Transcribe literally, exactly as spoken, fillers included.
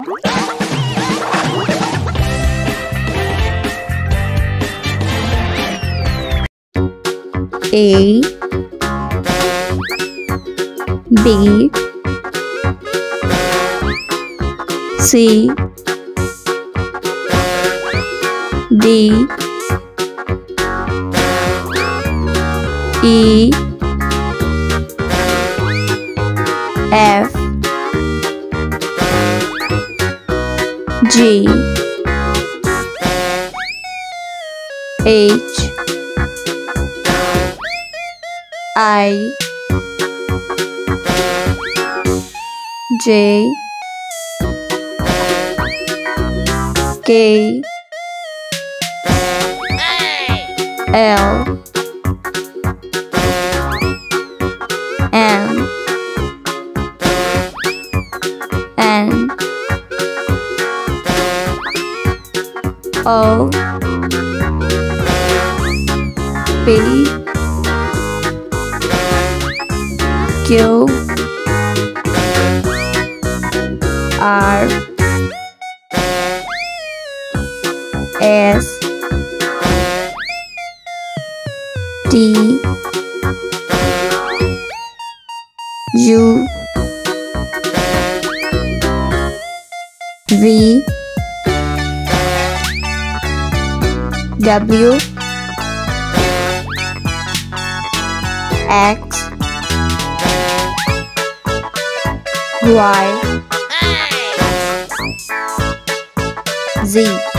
A B C D E F G H I J K L M N O P Q R S T U V W X Y Z